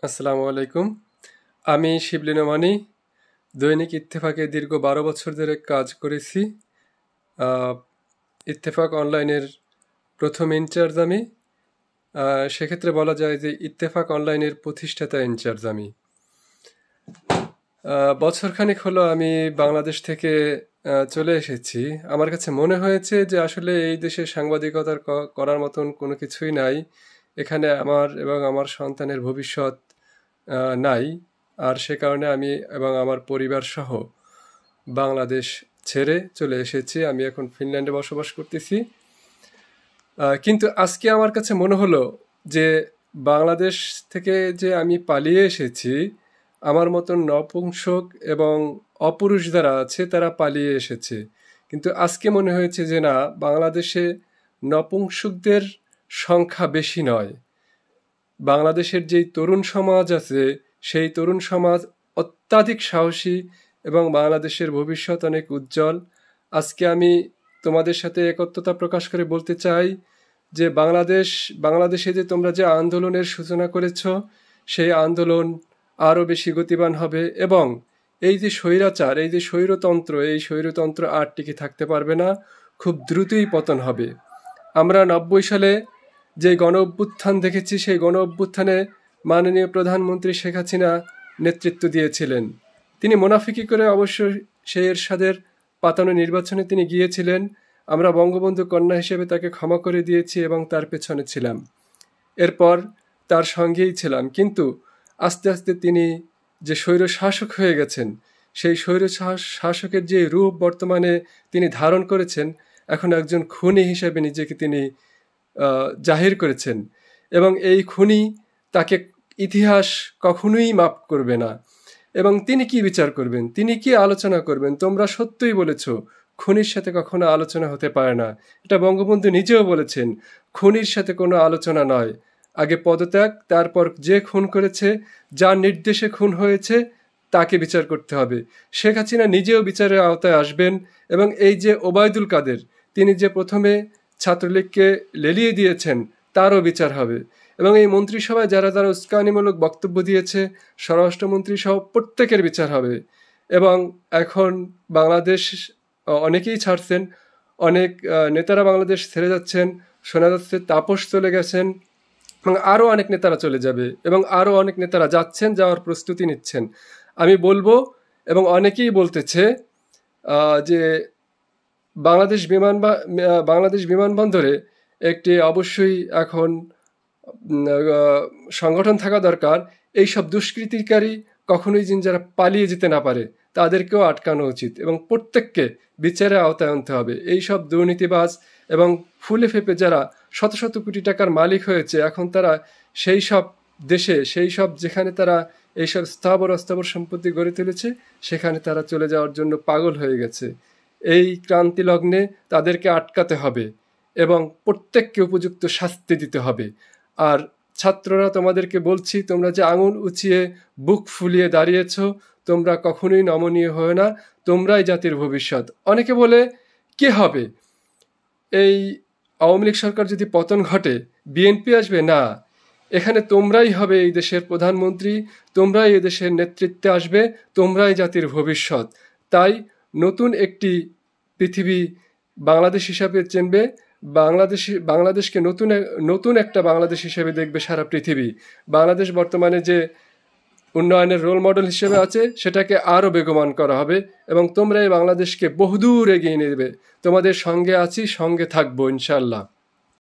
আসসালামু আলাইকুম। আমি শিবলী নোমানী। দৈনিক ইত্তেফাকে দীর্ঘ 12 বছর ধরে কাজ করেছি। আহ, ইত্তেফাক অনলাইনের প্রথম ইনচার্জ আমি। সেক্ষেত্রে বলা যায় যে ইত্তেফাক অনলাইনের প্রতিষ্ঠাতা ইনচার্জ আমি। বছরখানেক হলো আমি বাংলাদেশ থেকে চলে এসেছি। আমার কাছে মনে হয়েছে যে আসলে এই দেশে সাংবাদিকতার করার মতন কোনো কিছুই নাই। এখানে আমার এবং আমার সন্তানের ভবিষ্যৎ নাই। আর সে কারণে আমি এবং আমার পরিবার সহ বাংলাদেশ ছেড়ে চলে এসেছি। আমি এখন ফিনল্যান্ডে বসবাস করতেছি। কিন্তু আজকে আমার কাছে মনে হলো যে বাংলাদেশ থেকে যে আমি পালিয়ে এসেছি, আমার মতন নপুংসক এবং অপুরুষ যারা আছে তারা পালিয়ে এসেছে। কিন্তু আজকে মনে হয়েছে যে না, বাংলাদেশে নপুংসকদের সংখ্যা বেশি নয়। বাংলাদেশের যেই তরুণ সমাজ আছে, সেই তরুণ সমাজ অত্যাধিক সাহসী এবং বাংলাদেশের ভবিষ্যৎ অনেক উজ্জ্বল। আজকে আমি তোমাদের সাথে একত্রতা প্রকাশ করে বলতে চাই যে বাংলাদেশে যে তোমরা যে আন্দোলনের সূচনা করেছ, সেই আন্দোলন আরও বেশি গতিবান হবে এবং এই যে স্বৈরাচার, এই যে স্বৈরতন্ত্র, এই স্বৈরতন্ত্র আর টিকে থাকতে পারবে না, খুব দ্রুতই পতন হবে। আমরা 90 সালে যে গণ অভ্যুত্থান দেখেছি, সেই গণ অভ্যুত্থানে মাননীয় প্রধানমন্ত্রী শেখ হাসিনা নেতৃত্ব দিয়েছিলেন। তিনি মুনাফিকি করে অবশ্য সেই এরশাদের পাতানো নির্বাচনে তিনি গিয়েছিলেন। আমরা বঙ্গবন্ধু কন্যা হিসেবে তাকে ক্ষমা করে দিয়েছি এবং তার পেছনে ছিলাম। এরপর তার সঙ্গেই ছিলাম। কিন্তু আস্তে আস্তে তিনি যে স্বৈর শাসক হয়ে গেছেন, সেই স্বৈর শাসকের যে রূপ বর্তমানে তিনি ধারণ করেছেন, এখন একজন খুনি হিসেবে নিজেকে তিনি জাহির করেছেন। এবং এই খুনি তাকে ইতিহাস কখনোই মাপ করবে না। এবং তিনি কি বিচার করবেন, তিনি কি আলোচনা করবেন? তোমরা সত্যই বলেছ, খুনির সাথে কখনো আলোচনা হতে পারে না। এটা বঙ্গবন্ধু নিজেও বলেছেন, খুনির সাথে কোনো আলোচনা নয়। আগে পদত্যাগ, তারপর যে খুন করেছে, যার নির্দেশে খুন হয়েছে, তাকে বিচার করতে হবে। শেখ হাসিনা নিজেও বিচারের আওতায় আসবেন। এবং এই যে ওবায়দুল কাদের, তিনি যে প্রথমে ছাত্রলীগকে লেলিয়ে দিয়েছেন, তারও বিচার হবে। এবং এই মন্ত্রিসভায় যারা যারা উস্কানিমূলক বক্তব্য দিয়েছে, স্বরাষ্ট্রমন্ত্রী সহ প্রত্যেকের বিচার হবে। এবং এখন বাংলাদেশ অনেকেই ছাড়ছেন, অনেক নেতারা বাংলাদেশ ছেড়ে যাচ্ছেন। শোনা যাচ্ছে তাপস চলে গেছেন এবং আরও অনেক নেতারা চলে যাবে এবং আরও অনেক নেতারা যাচ্ছেন, যাওয়ার প্রস্তুতি নিচ্ছেন। আমি বলবো, এবং অনেকেই বলতেছে যে বাংলাদেশ বিমানবন্দরে একটি অবশ্যই এখন সংগঠন থাকা দরকার। এইসব দুষ্কৃতিকারী কখনোই যারা পালিয়ে যেতে না পারে, তাদেরকেও আটকানো উচিত এবং প্রত্যেককে বিচারের আওতায় আনতে হবে। এইসব দুর্নীতিবাজ এবং ফুলে ফেপে যারা শত শত কোটি টাকার মালিক হয়েছে, এখন তারা সেই সব দেশে, সেই সব যেখানে তারা এইসব স্থাবর অস্থাবর সম্পত্তি গড়ে তুলেছে, সেখানে তারা চলে যাওয়ার জন্য পাগল হয়ে গেছে। এই ক্রান্তি লগ্নে তাদেরকে আটকাতে হবে এবং প্রত্যেককে উপযুক্ত শাস্তি দিতে হবে। আর ছাত্ররা, তোমাদেরকে বলছি, তোমরা যে আঙুল উঁচিয়ে বুক ফুলিয়ে দাঁড়িয়েছ, তোমরা কখনোই নমনীয় হয় না। তোমরাই জাতির ভবিষ্যৎ। অনেকে বলে কে হবে, এই আওয়ামী লীগ সরকার যদি পতন ঘটে বিএনপি আসবে? না, এখানে তোমরাই হবে এই দেশের প্রধানমন্ত্রী, তোমরাই এই দেশের নেতৃত্বে আসবে, তোমরাই জাতির ভবিষ্যৎ। তাই নতুন একটি পৃথিবী বাংলাদেশ হিসাবে চিনবে। বাংলাদেশকে নতুন একটা বাংলাদেশ হিসেবে দেখবে সারা পৃথিবী। বাংলাদেশ বর্তমানে যে উন্নয়নের রোল মডেল হিসেবে আছে, সেটাকে আরও বেগবান করা হবে এবং তোমরা এই বাংলাদেশকে বহুদূর এগিয়ে নেবে। তোমাদের সঙ্গে আছি, সঙ্গে থাকবো ইনশাল্লাহ।